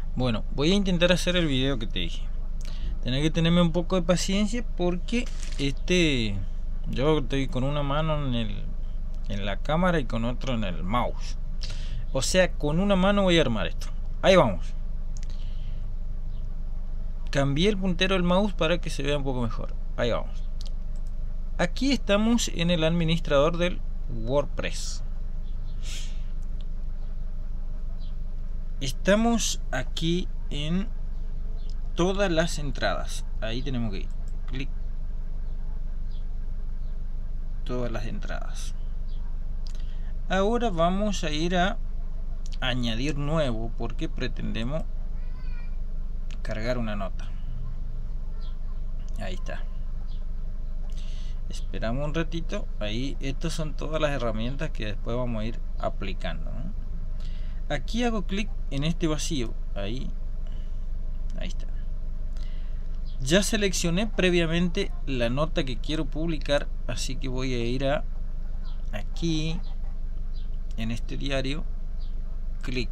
Bueno, voy a intentar hacer el video que te dije. Tenés que tenerme un poco de paciencia porque yo estoy con una mano en la cámara y con otro en el mouse. O sea, con una mano voy a armar esto. Ahí vamos. Cambié el puntero del mouse para que se vea un poco mejor. Ahí vamos. Aquí estamos en el administrador del WordPress. Estamos aquí en todas las entradas. Ahí tenemos que ir. Clic. Todas las entradas. Ahora vamos a ir a añadir nuevo porque pretendemos cargar una nota. Ahí está. Esperamos un ratito. Ahí, estas son todas las herramientas que después vamos a ir aplicando, ¿no? Aquí hago clic en este vacío. Ahí está. Ya seleccioné previamente la nota que quiero publicar, así que voy a ir a aquí en este diario. Clic.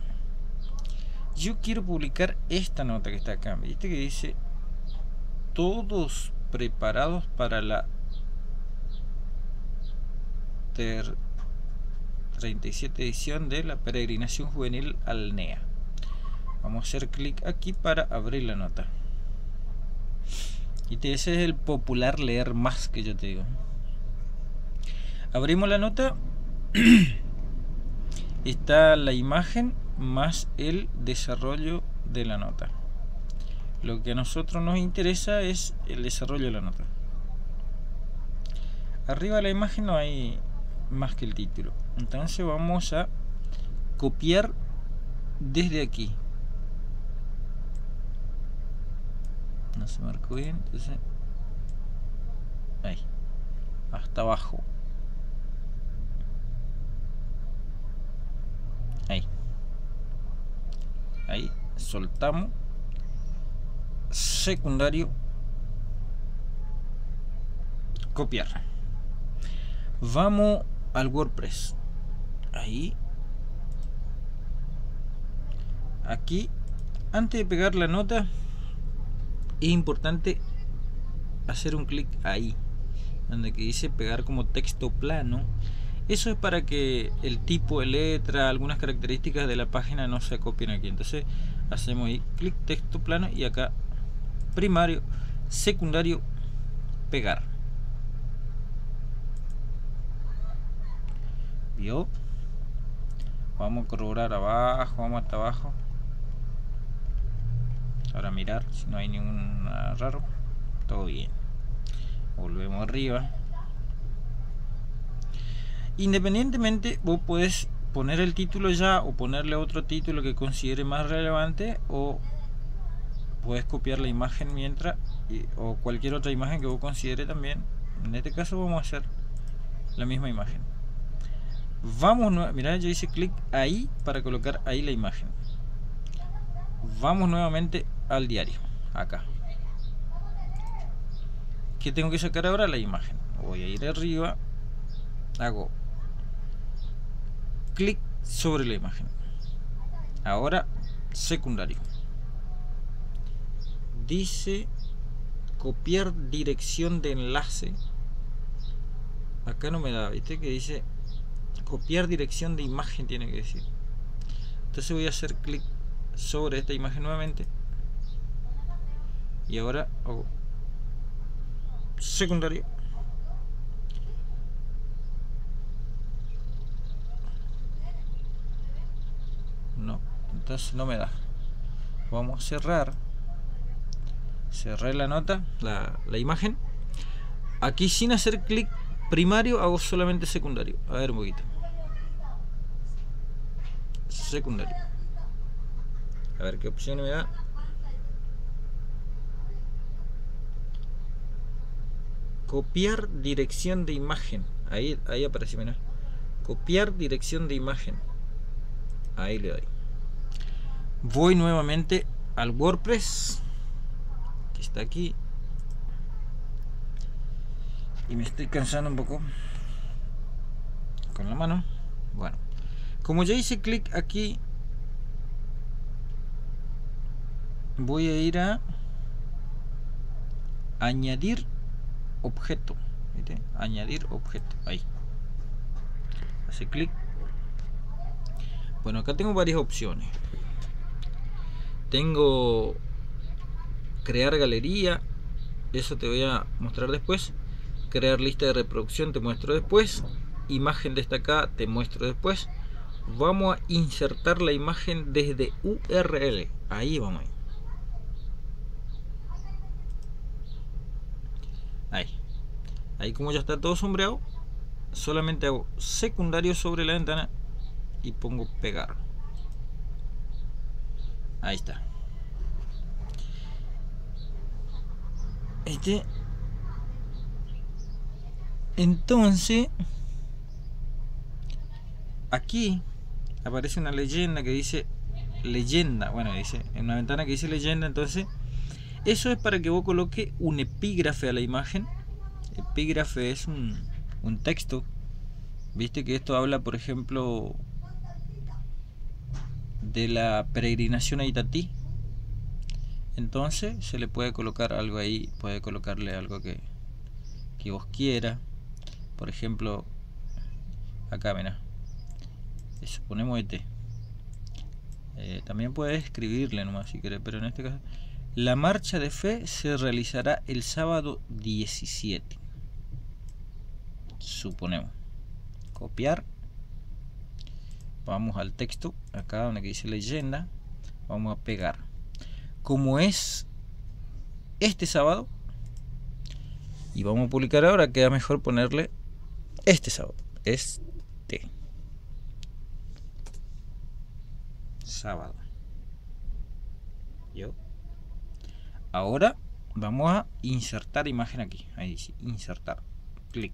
Yo quiero publicar esta nota que está acá. ¿Viste que dice todos preparados para la 37 edición de la peregrinación juvenil al NEA? Vamos a hacer clic aquí para abrir la nota. Y ese es el popular leer más que yo te digo. Abrimos la nota. Está la imagen más el desarrollo de la nota. Lo que a nosotros nos interesa es el desarrollo de la nota. Arriba de la imagen no hay más que el título. Entonces vamos a copiar desde aquí. No se marcó bien, entonces ahí, hasta abajo. Ahí soltamos. Secundario. Copiar. Vamos al WordPress. Ahí. Aquí, antes de pegar la nota, es importante hacer un clic ahí, donde que dice pegar como texto plano. Eso es para que el tipo de letra, algunas características de la página no se copien aquí. Entonces hacemos ahí clic texto plano y acá primario, secundario, pegar. ¿Vio? Vamos a corroborar abajo, vamos hasta abajo. Ahora mirar si no hay ningún raro. Todo bien. Volvemos arriba. Independientemente, vos podés poner el título ya o ponerle otro título que considere más relevante, o puedes copiar la imagen mientras o cualquier otra imagen que vos considere también. En este caso vamos a hacer la misma imagen. Mirá, yo hice clic ahí para colocar ahí la imagen. Vamos nuevamente al diario, acá. ¿Qué tengo que sacar ahora? La imagen. Voy a ir arriba, hago clic sobre la imagen. Ahora secundario. Dice copiar dirección de enlace. Acá no me da, ¿viste? Que dice copiar dirección de imagen, tiene que decir. Entonces voy a hacer clic sobre esta imagen nuevamente. Y ahora hago secundario. No, entonces no me da. Vamos a cerrar. Cerré la nota, la imagen. Aquí sin hacer clic primario hago solamente secundario. A ver un poquito. Secundario. A ver qué opción me da. Copiar dirección de imagen. Ahí aparece, mira. Copiar dirección de imagen. Ahí le doy. Voy nuevamente al WordPress, que está aquí. Y me estoy cansando un poco con la mano. Bueno, como ya hice clic aquí, voy a ir a añadir objeto. ¿Viste? Añadir objeto. Ahí. Hace clic. Bueno, acá tengo varias opciones. Tengo crear galería. Eso te voy a mostrar después. Crear lista de reproducción te muestro después. Imagen destacada te muestro después. Vamos a insertar la imagen desde URL. Ahí vamos a ir. Ahí como ya está todo sombreado, solamente hago secundario sobre la ventana y pongo pegar. Ahí está. Entonces aquí aparece una leyenda que dice leyenda. Bueno, dice en una ventana que dice leyenda. Entonces eso es para que vos coloque un epígrafe a la imagen. Epígrafe es un texto. Viste que esto habla, por ejemplo, de la peregrinación a Itatí. Entonces se le puede colocar algo ahí, puede colocarle algo que vos quiera. Por ejemplo, acá, mira, eso, ponemos ET. También puedes escribirle nomás si querés, pero en este caso, la marcha de fe se realizará el sábado 17. Suponemos. Copiar. Vamos al texto, acá donde dice leyenda. Vamos a pegar. Como es este sábado, y vamos a publicar ahora, queda mejor ponerle este sábado. Este sábado. Yo. Ahora vamos a insertar imagen aquí. Ahí dice insertar. Clic.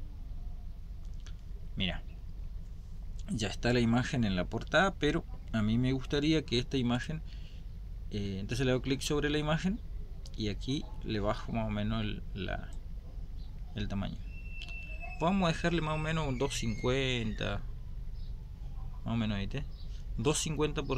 Mira. Ya está la imagen en la portada, pero a mí me gustaría que esta imagen, entonces le doy clic sobre la imagen y aquí le bajo más o menos el tamaño. Vamos a dejarle más o menos un 250, más o menos, ¿viste? 250 por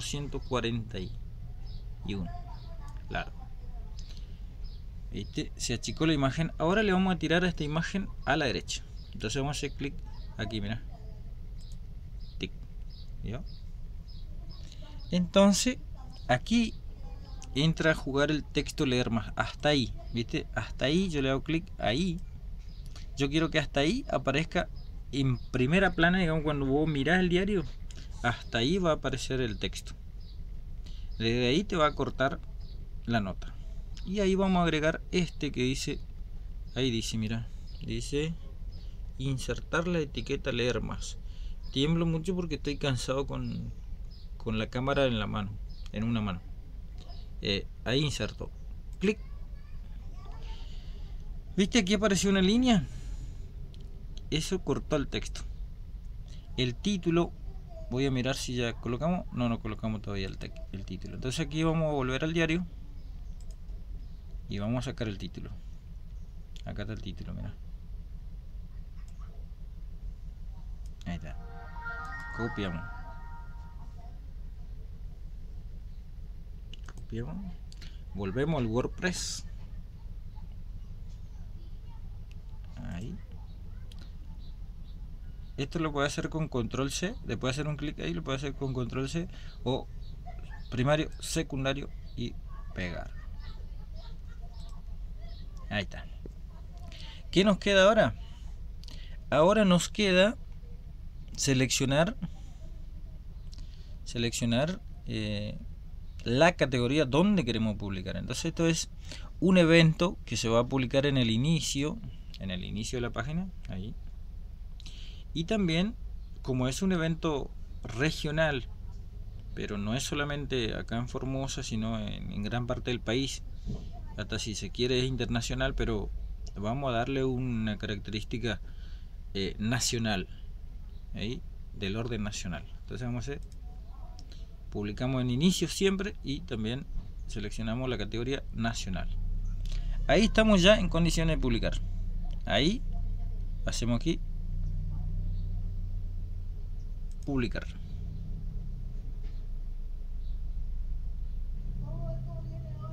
141. Claro. ¿Viste? Se achicó la imagen. Ahora le vamos a tirar a esta imagen a la derecha. Entonces vamos a hacer clic aquí, mira. Tic. ¿Yo? Entonces aquí entra a jugar el texto leer más. Hasta ahí, ¿viste? Hasta ahí yo le hago clic ahí. Yo quiero que hasta ahí aparezca en primera plana, digamos, cuando vos mirás el diario. Hasta ahí va a aparecer el texto. Desde ahí te va a cortar la nota. Y ahí vamos a agregar este que dice, ahí dice, mira, dice insertar la etiqueta leer más. Tiemblo mucho porque estoy cansado con la cámara en la mano, en una mano. Ahí inserto. Clic. ¿Viste? Aquí apareció una línea. Eso cortó el texto. El título, voy a mirar si ya colocamos. No colocamos todavía el título. Entonces aquí vamos a volver al diario y vamos a sacar el título. Acá está el título, mira. Ahí está. Copiamos. Volvemos al WordPress. Ahí. Esto lo puede hacer con control C. Le puede hacer un clic ahí, lo puede hacer con control C. O primario, secundario y pegar. Ahí está. ¿Qué nos queda ahora? Ahora nos queda seleccionar la categoría donde queremos publicar. Entonces esto es un evento que se va a publicar en el inicio de la página, ahí. Y también, como es un evento regional, pero no es solamente acá en Formosa, sino en gran parte del país, hasta si se quiere es internacional, pero vamos a darle una característica nacional, ahí, del orden nacional. Entonces vamos a hacer, publicamos en inicio siempre y también seleccionamos la categoría nacional. Ahí estamos ya en condiciones de publicar. Ahí hacemos aquí publicar.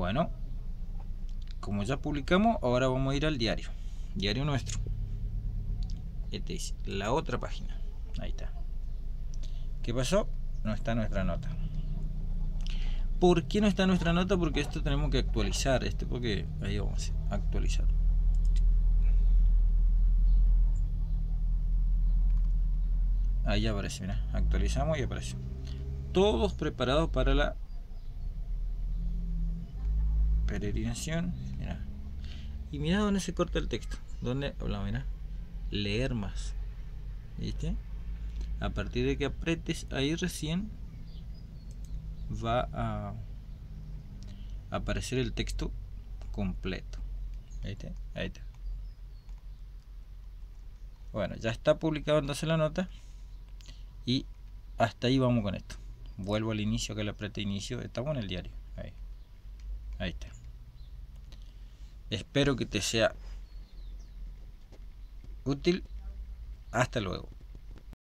Bueno, como ya publicamos, ahora vamos a ir al diario nuestro. Esta es la otra página. Ahí está. ¿Qué pasó? No está nuestra nota. ¿Por qué no está nuestra nota? Porque esto tenemos que actualizar. Porque ahí vamos a actualizar. Ahí aparece, mira. Actualizamos y aparece. Todos preparados para la peregrinación. Mira. Y mira dónde se corta el texto. ¿Dónde hablamos? Mira. Leer más. ¿Viste? A partir de que apretes ahí recién va a aparecer el texto completo. ¿Viste? Ahí está. Bueno, ya está publicado entonces la nota. Y hasta ahí vamos con esto. Vuelvo al inicio, que le apreté inicio. Estamos en el diario. Ahí está. Espero que te sea útil. Hasta luego.